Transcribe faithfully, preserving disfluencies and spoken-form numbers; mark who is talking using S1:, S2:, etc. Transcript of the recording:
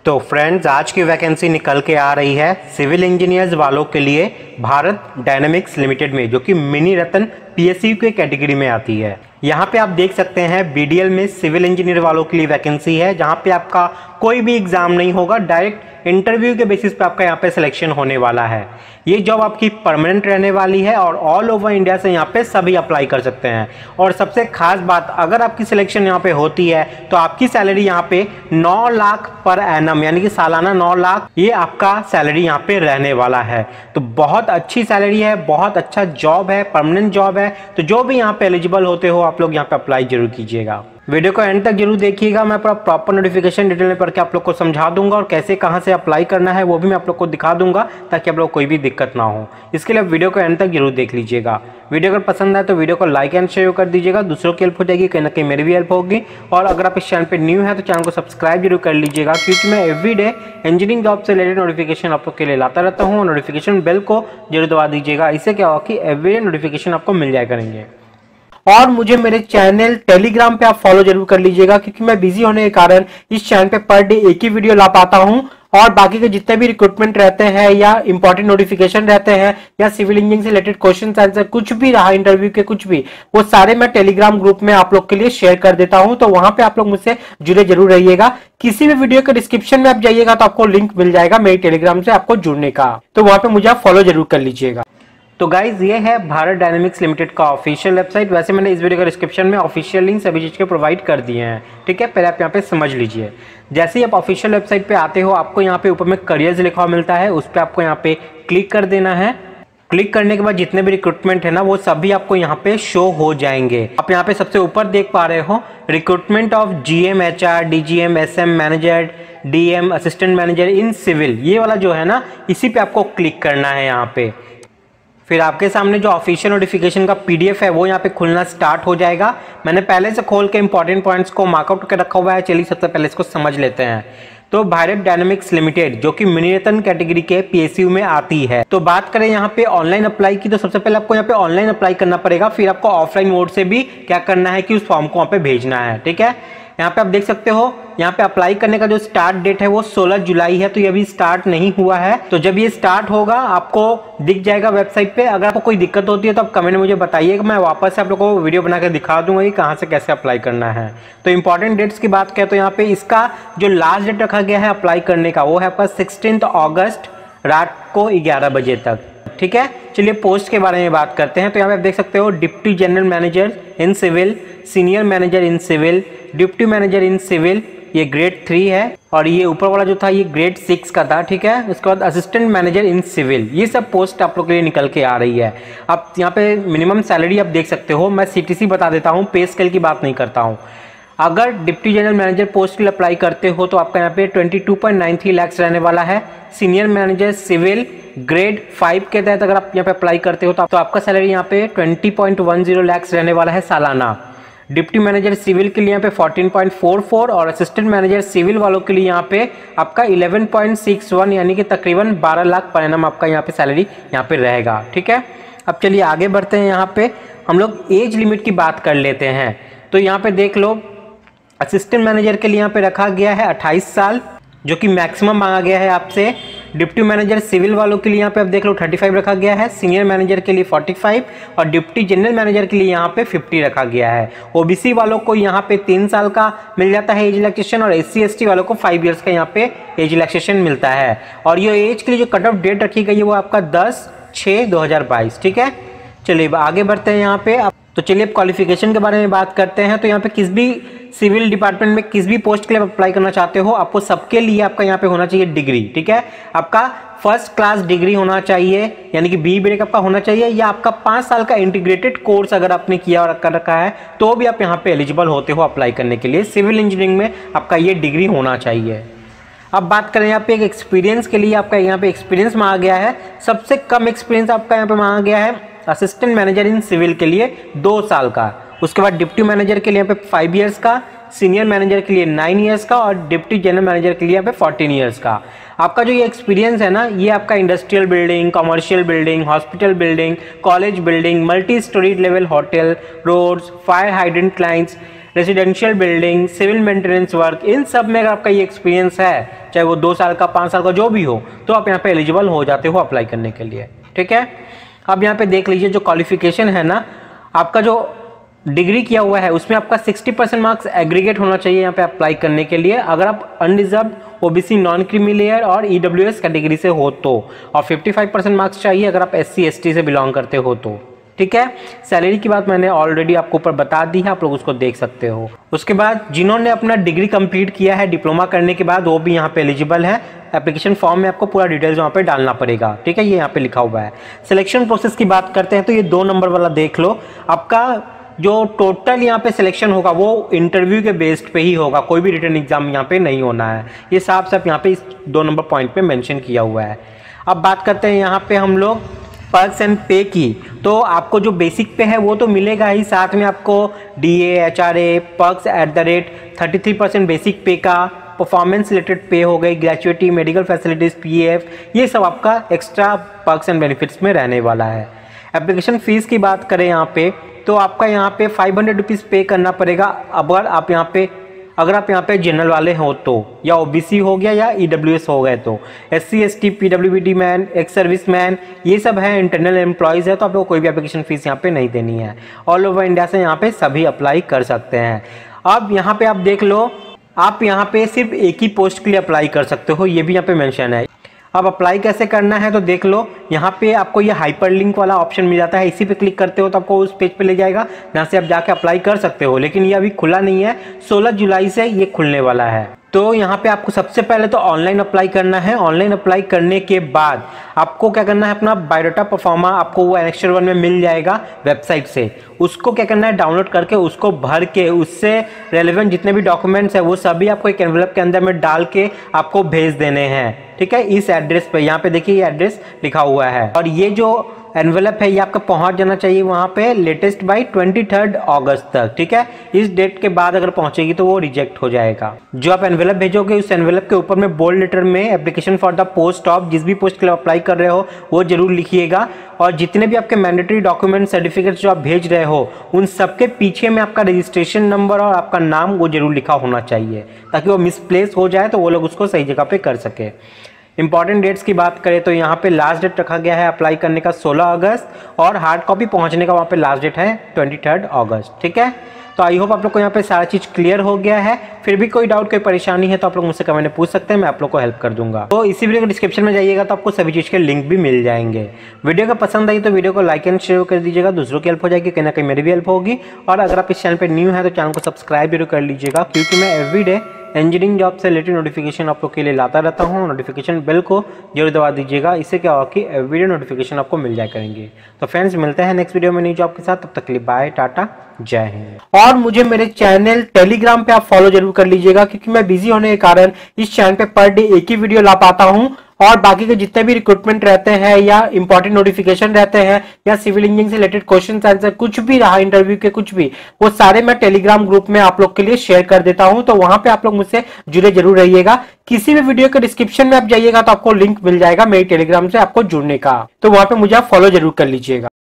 S1: तो फ्रेंड्स, आज की वैकेंसी निकल के आ रही है सिविल इंजीनियर्स वालों के लिए भारत डायनेमिक्स लिमिटेड में, जो कि मिनी रतन पीएसयू के कैटेगरी में आती है। यहाँ पे आप देख सकते हैं बीडीएल में सिविल इंजीनियर वालों के लिए वैकेंसी है, जहाँ पे आपका कोई भी एग्जाम नहीं होगा, डायरेक्ट इंटरव्यू के बेसिस पे आपका यहाँ पे सिलेक्शन होने वाला है। ये जॉब आपकी परमानेंट रहने वाली है और ऑल ओवर इंडिया से यहाँ पे सभी अप्लाई कर सकते हैं। और सबसे खास बात, अगर आपकी सिलेक्शन यहाँ पे होती है तो आपकी सैलरी यहाँ पे नौ लाख पर एनम, यानी कि सालाना नौ लाख ये आपका सैलरी यहाँ पे रहने वाला है। तो बहुत अच्छी सैलरी है, बहुत अच्छा जॉब है, परमानेंट जॉब है। तो जो भी यहाँ पे एलिजिबल होते हो आप लोग यहाँ पे अप्लाई जरूर कीजिएगा। वीडियो को एंड तक जरूर देखिएगा, मैं पूरा प्रॉपर नोटिफिकेशन डिटेल में पढ़ के आप लोग को समझा दूंगा और कैसे कहां से अप्लाई करना है वो भी मैं आप लोग को दिखा दूंगा, ताकि आप लोग कोई भी दिक्कत ना हो। इसके लिए वीडियो को एंड तक जरूर देख लीजिएगा। वीडियो अगर पसंद आए तो वीडियो को लाइक एंड शेयर कर दीजिएगा, दूसरों की हेल्प हो जाएगी, कहीं ना कहीं मेरी भी हेल्प होगी। और अगर आप इस चैनल पर न्यू है तो चैनल को सब्सक्राइब जरूर कर लीजिएगा, क्योंकि मैं एवरीडे इंजीनियरिंग जॉब से रिलेटेड नोटिफिकेशन आप लोग के लिए लाता रहता हूँ। नोटिफिकेशन बेल को जरूर दबा दीजिएगा, इससे क्या होगा कि एवरीडे नोटिफिकेशन आपको मिल जाया करेंगे। और मुझे मेरे चैनल टेलीग्राम पे आप फॉलो जरूर कर लीजिएगा, क्योंकि मैं बिजी होने के कारण इस चैनल पे पर डे एक ही वीडियो ला पाता हूं। और बाकी के जितने भी रिक्रूटमेंट रहते हैं या इंपॉर्टेंट नोटिफिकेशन रहते हैं या सिविल इंजीनियरिंग से रिलेटेड क्वेश्चन आंसर कुछ भी रहा, इंटरव्यू के कुछ भी, वो सारे मैं टेलीग्राम ग्रुप में आप लोग के लिए शेयर कर देता हूं। तो वहां पे आप लोग मुझसे जुड़े जरूर रहिएगा। किसी भी वीडियो के डिस्क्रिप्शन में आप जाइएगा तो आपको लिंक मिल जाएगा मेरी टेलीग्राम से आपको जुड़ने का, तो वहां पे मुझे आप फॉलो जरूर कर लीजिएगा। तो गाइज, ये है भारत डायनेमिक्स लिमिटेड का ऑफिशियल वेबसाइट। वैसे मैंने इस वीडियो के डिस्क्रिप्शन में ऑफिशियल लिंक सभी चीज़ के प्रोवाइड कर दिए हैं, ठीक है। पहले आप यहाँ पे समझ लीजिए। जैसे ही आप ऑफिशियल वेबसाइट पे आते हो, आपको यहाँ पे ऊपर में करियर्स लिखा हुआ मिलता है, उस पर आपको यहाँ पे क्लिक कर देना है। क्लिक करने के बाद जितने भी रिक्रूटमेंट है ना, वो सभी आपको यहाँ पे शो हो जाएंगे। आप यहाँ पे सबसे ऊपर देख पा रहे हो recruitment of GM, HR, DGM, SM, manager, DM, assistant manager in civil, ये वाला जो है ना, इसी पे आपको क्लिक करना है यहाँ पे। फिर आपके सामने जो ऑफिशियल नोटिफिकेशन का पीडीएफ है वो यहाँ पे खुलना स्टार्ट हो जाएगा। मैंने पहले से खोल के इंपॉर्टेंट पॉइंट्स को मार्कआउट करके रखा हुआ है। चलिए सबसे पहले इसको समझ लेते हैं। तो भारत डायनेमिक्स लिमिटेड, जो कि मिनी रतन कैटेगरी के पीएसयू में आती है। तो बात करें यहाँ पे ऑनलाइन अप्लाई की, तो सबसे पहले आपको यहाँ पे ऑनलाइन अप्लाई करना पड़ेगा। फिर आपको ऑफलाइन मोड से भी क्या करना है कि उस फॉर्म को वहाँ पे भेजना है, ठीक है। यहाँ पे आप देख सकते हो, यहाँ पे अप्लाई करने का जो स्टार्ट डेट है वो सोलह जुलाई है। तो ये अभी स्टार्ट नहीं हुआ है। तो जब ये स्टार्ट होगा आपको दिख जाएगा वेबसाइट पे। अगर आपको कोई दिक्कत होती है तो आप कमेंट में मुझे बताइएगा, मैं वापस से आप लोगों को वीडियो बना के दिखा दूंगा कि कहाँ से कैसे अप्लाई करना है। तो इंपॉर्टेंट डेट्स की बात करें तो यहाँ पे इसका जो लास्ट डेट रखा गया है अप्लाई करने का, वो है आपका सिक्सटीन अगस्त रात को ग्यारह बजे तक, ठीक है। चलिए पोस्ट के बारे में बात करते हैं। तो यहाँ पे आप देख सकते हो deputy general manager in civil, senior manager in civil, deputy manager in civil, ये ग्रेड थ्री है। और ये ऊपर वाला जो था ये ग्रेड सिक्स का था, ठीक है। उसके बाद असिस्टेंट मैनेजर इन सिविल, ये सब पोस्ट आप लोग के लिए निकल के आ रही है। अब यहाँ पे मिनिमम सैलरी आप देख सकते हो, मैं सीटीसी बता देता हूँ, पे स्केल की बात नहीं करता हूँ। अगर डिप्टी जनरल मैनेजर पोस्ट के लिए अप्लाई करते हो तो आपका यहाँ पे बाईस पॉइंट नौ तीन लाख रहने वाला है। Senior manager civil grade five के तहत अगर आप यहाँ पे अप्लाई करते हो तो आपका सैलरी यहाँ पे बीस पॉइंट दस लाख रहने वाला है सालाना। डिप्टी मैनेजर सिविल के लिए यहाँ पे चौदह पॉइंट चार चार और असिस्टेंट मैनेजर सिविल वालों के लिए यहाँ पे आपका ग्यारह पॉइंट छह एक, यानी कि तकरीबन बारह लाख पर एनम आपका यहाँ पे सैलरी यहाँ पे रहेगा, ठीक है। अब चलिए आगे बढ़ते हैं। यहाँ पे हम लोग एज लिमिट की बात कर लेते हैं। तो यहाँ पे देख लो, असिस्टेंट मैनेजर के लिए यहाँ पे रखा गया है अट्ठाईस साल, जो कि मैक्सिमम मांगा गया है आपसे। डिप्टी मैनेजर सिविल वालों के लिए यहाँ पे आप देख लो पैंतीस रखा गया है, सीनियर मैनेजर के लिए पैंतालीस और डिप्टी जनरल मैनेजर के लिए यहाँ पे पचास रखा गया है। ओबीसी वालों को यहाँ पे तीन साल का मिल जाता है एज रिलैक्सेशन और एससी एसटी वालों को फाइव इयर्स का यहाँ पे एज रिलैक्सेशन मिलता है। और ये एज के लिए जो कट ऑफ डेट रखी गई है वो आपका दस छः दो हज़ार बाईस, ठीक है। चलिए आगे बढ़ते हैं यहाँ पे। तो चलिए अब क्वालिफिकेशन के बारे में बात करते हैं। तो यहाँ पे किस भी सिविल डिपार्टमेंट में किस भी पोस्ट के लिए अप्लाई करना चाहते हो, आपको सबके लिए आपका यहाँ पे होना चाहिए डिग्री, ठीक है। आपका फर्स्ट क्लास डिग्री होना चाहिए, यानी कि बी ब्रेक आपका होना चाहिए, या आपका पाँच साल का इंटीग्रेटेड कोर्स अगर आपने किया और कर रखा है तो भी आप यहाँ पे एलिजिबल होते हो अप्लाई करने के लिए। सिविल इंजीनियरिंग में आपका ये डिग्री होना चाहिए। अब बात करें यहाँ पे एक एक्सपीरियंस के लिए, आपका यहाँ पे एक्सपीरियंस मांगा गया है। सबसे कम एक्सपीरियंस आपका यहाँ पे मांगा गया है असिस्टेंट मैनेजर इन सिविल के लिए दो साल का। उसके बाद डिप्टी मैनेजर के लिए यहाँ पे फाइव इयर्स का, सीनियर मैनेजर के लिए नाइन इयर्स का और डिप्टी जनरल मैनेजर के लिए यहाँ पे फोर्टीन इयर्स का। आपका जो ये एक्सपीरियंस है ना, ये आपका industrial building, commercial building, hospital building, college building, multi storey level hotel, roads, fire hydrant lines, residential building, civil maintenance work, इन सब में अगर आपका ये एक्सपीरियंस है, चाहे वो दो साल का, पाँच साल का, जो भी हो, तो आप यहाँ पे एलिजिबल हो जाते हो अप्लाई करने के लिए। ठीक है, अब यहाँ पे देख लीजिए जो क्वालिफिकेशन है ना, आपका जो डिग्री किया हुआ है उसमें आपका साठ परसेंट मार्क्स एग्रीगेट होना चाहिए यहाँ पे अप्लाई करने के लिए, अगर आप unreserve, OBC, non creamy layer और ईडब्ल्यूएस कैटेगरी से हो तो, और पचपन परसेंट मार्क्स चाहिए अगर आप एससी एसटी से बिलोंग करते हो तो। ठीक है, सैलरी की बात मैंने ऑलरेडी आपको ऊपर बता दी है, आप लोग उसको देख सकते हो। उसके बाद जिन्होंने अपना डिग्री कंप्लीट किया है डिप्लोमा करने के बाद, वो भी यहाँ पे एलिजिबल है। एप्लीकेशन फॉर्म में आपको पूरा डिटेल्स वहाँ पे डालना पड़ेगा। ठीक है, ये यहाँ पे लिखा हुआ है। सिलेक्शन प्रोसेस की बात करते हैं तो ये दो नंबर वाला देख लो, आपका जो टोटल यहाँ पे सिलेक्शन होगा वो इंटरव्यू के बेस्ड पे ही होगा, कोई भी रिटन एग्जाम यहाँ पे नहीं होना है। ये साफ साफ यहाँ पे इस दो नंबर पॉइंट पे मेंशन किया हुआ है। अब बात करते हैं यहाँ पे हम लोग पर्क्स एंड पे की, तो आपको जो बेसिक पे है वो तो मिलेगा ही, साथ में आपको DA, HRA, perks at the rate thirty three percent basic pay का, परफॉर्मेंस रिलेटेड पे हो गई, ग्रेचुइटी, मेडिकल फैसिलिटीज, पीएफ, ये सब आपका एक्स्ट्रा पर्क्स एंड बेनिफिट्स में रहने वाला है। एप्लीकेशन फीस की बात करें यहाँ पे, तो आपका यहाँ पे फाइव हंड्रेड रुपीज़ पे करना पड़ेगा अगर आप यहाँ पे अगर आप यहाँ पे जनरल वाले हो तो, या ओबीसी हो गया या ईडब्ल्यूएस हो गए तो। SC, ST, PWD man, ex service man, ये सब है, इंटरनल एम्प्लॉयज़ है, तो आप लोग कोई भी एप्लीकेशन फीस यहाँ पे नहीं देनी है। ऑल ओवर इंडिया से यहाँ पे सभी अप्लाई कर सकते हैं। अब यहाँ पे आप देख लो, आप यहाँ पे सिर्फ एक ही पोस्ट के लिए अप्लाई कर सकते हो, ये भी यहाँ पे मेंशन है। अब अप्लाई कैसे करना है तो देख लो, यहाँ पे आपको ये हाइपरलिंक वाला ऑप्शन मिल जाता है, इसी पे क्लिक करते हो तो आपको उस पेज पे ले जाएगा, जहाँ से आप जाके अप्लाई कर सकते हो। लेकिन ये अभी खुला नहीं है, सोलह जुलाई से ये खुलने वाला है। तो यहाँ पे आपको सबसे पहले तो ऑनलाइन अप्लाई करना है। ऑनलाइन अप्लाई करने के बाद आपको क्या करना है, अपना बायोडाटा परफॉर्मा आपको वो एनेक्स्चर वन में मिल जाएगा वेबसाइट से, उसको क्या करना है, डाउनलोड करके उसको भर के उससे रेलेवेंट जितने भी डॉक्यूमेंट्स है वो सभी आपको एक एनवेलप के अंदर में डाल के आपको भेज देने हैं। ठीक है, इस एड्रेस पे, यहाँ पे देखिए ये एड्रेस लिखा हुआ है, और ये जो एनवेलप है ये आपका पहुंच जाना चाहिए वहां पे latest by twenty third August तक। ठीक है, इस डेट के बाद अगर पहुंचेगी तो वो रिजेक्ट हो जाएगा। जो आप एनवेलप भेजोगे उस एनवेलप के ऊपर में बोल्ड लेटर में application for the post of, जिस भी पोस्ट के लिए अप्लाई कर रहे हो वो जरूर लिखिएगा, और जितने भी आपके मैंडेटरी डॉक्यूमेंट, सर्टिफिकेट्स जो आप भेज रहे हो उन सबके पीछे में आपका रजिस्ट्रेशन नंबर और आपका नाम वो जरूर लिखा होना चाहिए, ताकि वो मिसप्लेस हो जाए तो वो लोग उसको सही जगह पे कर सके। इंपॉर्टेंट डेट्स की बात करें तो यहाँ पे लास्ट डेट रखा गया है अप्लाई करने का सोलह अगस्त, और हार्ड कॉपी पहुँचने का वहाँ पे लास्ट डेट है ट्वेंटी थर्ड अगस्त। ठीक है, तो आई होप आप लोग को यहाँ पे सारा चीज़ क्लियर हो गया है। फिर भी कोई डाउट, कोई परेशानी है तो आप लोग मुझसे कमेंट में पूछ सकते हैं, मैं आप लोग को हेल्प कर दूंगा। तो इसी वीडियो के डिस्क्रिप्शन में जाइएगा तो आपको सभी चीज़ के लिंक भी मिल जाएंगे। वीडियो का पसंद आई तो वीडियो को लाइक एंड शेयर कर दीजिएगा, दूसरों की हेल्प हो जाएगी, कहीं ना कहीं मेरी भी हेल्प होगी। और अगर आप इस चैनल पर न्यू है तो चैनल को सब्सक्राइब जरूर कर लीजिएगा, क्योंकि मैं एवरीडे इंजीनियरिंग जॉब से रिलेटेड नोटिफिकेशन आप लोग के लिए लाता रहता हूँ। नोटिफिकेशन बेल को जरूर दबा दीजिएगा, इससे क्या होगा कि वीडियो नोटिफिकेशन आपको मिल जाया करेंगे। तो फ्रेंड्स, मिलते हैं नेक्स्ट वीडियो में नई जॉब के साथ, तब तक के लिए बाय, टाटा, जय हिंद। और मुझे मेरे चैनल टेलीग्राम पे आप फॉलो जरूर कर लीजिएगा, क्योंकि मैं बिजी होने के कारण इस चैनल पे पर डे एक ही वीडियो ला पाता हूँ, और बाकी के जितने भी रिक्रूटमेंट रहते हैं या इंपॉर्टेंट नोटिफिकेशन रहते हैं या सिविल इंजीनियरिंग से रिलेटेड क्वेश्चन आंसर कुछ भी रहा, इंटरव्यू के कुछ भी, वो सारे मैं टेलीग्राम ग्रुप में आप लोग के लिए शेयर कर देता हूं। तो वहां पे आप लोग मुझसे जुड़े जरूर रहिएगा। किसी भी वीडियो के डिस्क्रिप्शन में आप जाइएगा तो आपको लिंक मिल जाएगा मेरी टेलीग्राम से आपको जुड़ने का, तो वहां पे मुझे आप फॉलो जरूर कर लीजिएगा।